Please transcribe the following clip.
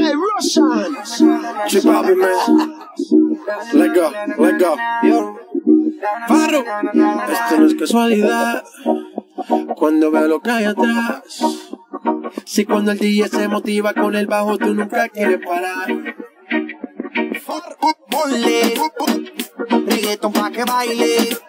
Russian. Chip out, man. Let go, let go. Yo. Farro. Esto no es casualidad. Cuando veo lo que hay atrás. Si cuando el DJ se motiva con el bajo, tú nunca quieres parar. Ponle reggaeton pa' que baile.